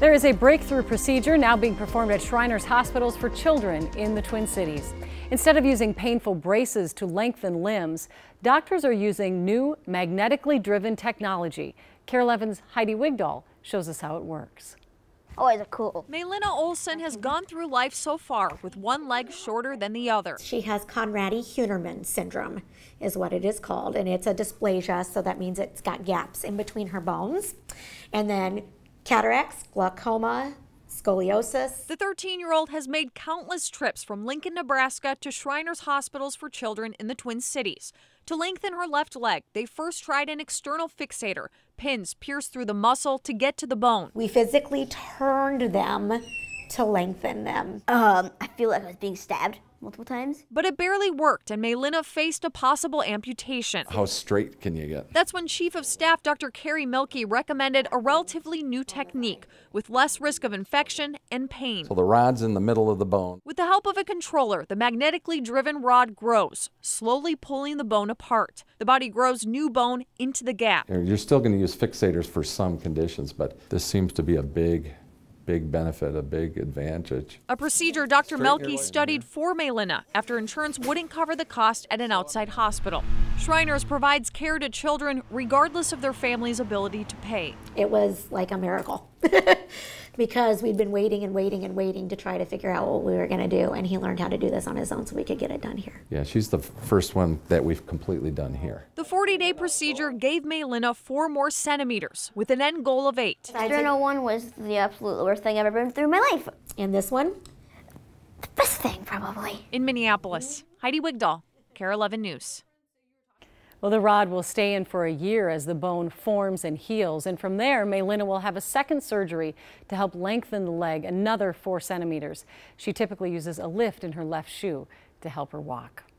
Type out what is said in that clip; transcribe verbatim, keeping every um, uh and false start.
There is a breakthrough procedure now being performed at Shriners hospitals for children in the Twin Cities. Instead of using painful braces to lengthen limbs, doctors are using new magnetically driven technology. KARE eleven's Heidi Wigdahl shows us how it works. Oh, it's cool. Maylina Olson has gone through life so far with one leg shorter than the other. She has Conradi-Hunerman syndrome is what it is called, and it's a dysplasia, so that means it's got gaps in between her bones. And then cataracts, glaucoma, scoliosis. The thirteen-year-old has made countless trips from Lincoln, Nebraska to Shriners hospitals for children in the Twin Cities. To lengthen her left leg, they first tried an external fixator. Pins pierced through the muscle to get to the bone. We physically turned them to lengthen them. Um, I feel like I was being stabbed multiple times. But it barely worked, and Maylina faced a possible amputation. How straight can you get? That's when Chief of Staff Doctor Carrie Milkey recommended a relatively new technique with less risk of infection and pain. So the rod's in the middle of the bone. With the help of a controller, the magnetically driven rod grows, slowly pulling the bone apart. The body grows new bone into the gap. You're still going to use fixators for some conditions, but this seems to be a big big benefit, a big advantage. A procedure Doctor Melky studied for Maylina after insurance wouldn't cover the cost at an outside hospital. Shriners provides care to children regardless of their family's ability to pay. It was like a miracle because we'd been waiting and waiting and waiting to try to figure out what we were going to do, and he learned how to do this on his own so we could get it done here. Yeah, she's the first one that we've completely done here. The forty-day procedure gave Maylina four more centimeters with an end goal of eight. The external one was the absolute worst thing I've ever been through in my life. And this one? The best thing, probably. In Minneapolis, Heidi Wigdahl, KARE eleven News. Well, the rod will stay in for a year as the bone forms and heals, and from there, Maylina will have a second surgery to help lengthen the leg another four centimeters. She typically uses a lift in her left shoe to help her walk.